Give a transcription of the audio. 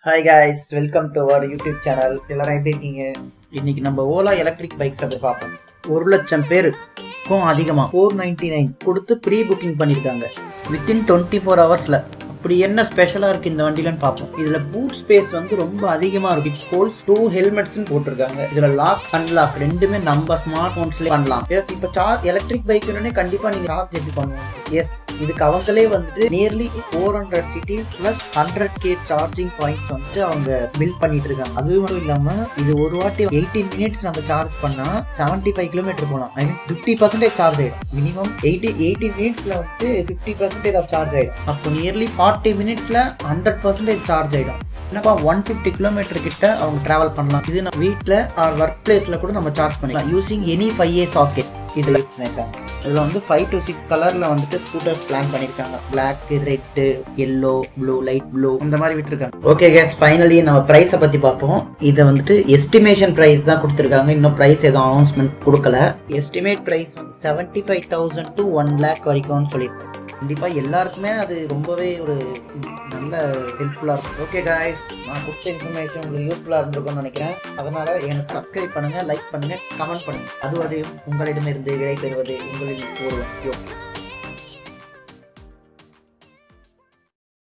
Hi guys, welcome to our YouTube channel. எல்லாரும் எப்படி இருக்கீங்க? இன்னைக்கு நம்ம ஓலா எலக்ட்ரிக் பைக்ஸ் அதை பார்ப்போம். 1 லட்சம் பேருக்கும் அதிகமாக 499 கொடுத்து ப்ரீ புக்கிங் பண்ணியிருக்காங்க வித்தின் 24 ஹவர்ஸில். அப்படி என்ன ஸ்பெஷலாக இருக்குது இந்த வண்டியிலன்னு பார்ப்போம். இதில் பூட் ஸ்பேஸ் வந்து ரொம்ப அதிகமாக இருக்குது. இட் ஹோல்ஸ் 2 ஹெல்மெட்ஸ்ன்னு போட்டிருக்காங்க. இதில் லாக் அன்லாக் ரெண்டுமே நம்ம ஸ்மார்ட் ஃபோன்ஸ்லேயே பண்ணலாம். எஸ், இப்போ எலக்ட்ரிக் பைக்குன்னே கண்டிப்பாக நீங்கள் சார்ஜ் எப்படி பண்ணுவாங்க? எஸ், இதுக்கு அவங்களே வந்துட்டு nearly 400 cities plus 100K charging points வந்துட்டு அவங்க பில்ட் பண்ணிட்டு இருக்காங்க. அது மட்டும் இல்லாம இது ஒரு வாட்டி 18 மினிட்ஸ் நம்ம சார்ஜ் பண்ணா 75 கிலோமீட்டர் போகலாம். ஐ மீன் 50% சார்ஜ் ஆயிடும். மினிமம் 18 மினிட்ஸ்ல வந்து 50% ஆஃப் சார்ஜ் ஆயிடும். அப்போ நியர்லி 40 மினிட்ஸ்ல 100% சார்ஜ் ஆயிடும். என்னப்பா 150 கிலோமீட்டர் கிட்ட அவங்க டிராவல் பண்ணலாம். இது நம்ம வீட்டில் ஒர்க் பிளேஸ்ல கூட நம்ம சார்ஜ் பண்ணலாம் யூசிங் எனி 5A சாக்கெட். இதில் இதில் வந்து 5 to 6 கலரில் வந்துட்டு ஸ்கூட்டர்ஸ் பிளான் பண்ணியிருக்காங்க. Black, red, yellow, blue, light blue இந்த மாதிரி விட்டுருக்காங்க. ஓகே கேஸ், ஃபைனலி நம்ம ப்ரைஸை பற்றி பார்ப்போம். இதை வந்துட்டு எஸ்டிமேஷன் ப்ரைஸ் தான் கொடுத்துருக்காங்க. இன்னும் ப்ரைஸ் எதுவும் அனௌன்ஸ்மெண்ட் கொடுக்கல. எஸ்டிமேட் ப்ரைஸ் வந்து 75,000 to 1 lakh வரைக்கும்னு சொல்லியிருக்காங்க. கண்டிப்பாக எல்லாருக்குமே அது ரொம்பவே ஒரு நல்ல ஹெல்ப்ஃபுல்லாக இருக்கும். ஓகே காய்ஸ், நான் கொடுத்த இன்ஃபர்மேஷன் உங்களுக்கு யூஸ்ஃபுல்லாக இருந்திருக்கும்னு நினைக்கிறேன். அதனால் எனக்கு சப்ஸ்கிரைப் பண்ணுங்கள், லைக் பண்ணுங்கள், கமெண்ட் பண்ணுங்கள். அதுவரையும் உங்களிடமிருந்து விடை பெறுவது உங்களின் ஒருவன் யோக்.